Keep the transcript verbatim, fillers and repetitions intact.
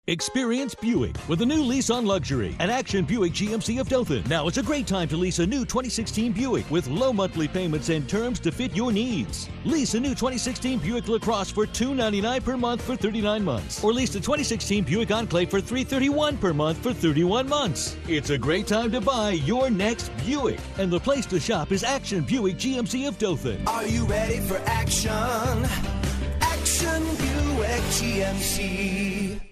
Experience Buick with the new Lease on Luxury at Action Buick G M C of Dothan. Now is a great time to lease a new twenty sixteen Buick with low monthly payments and terms to fit your needs. Lease a new twenty sixteen Buick LaCrosse for two hundred ninety-nine dollars per month for thirty-nine months. Or lease the twenty sixteen Buick Enclave for three hundred thirty-one dollars per month for thirty-one months. It's a great time to buy your next Buick. And the place to shop is Action Buick G M C of Dothan. Are you ready for action? Action Buick G M C.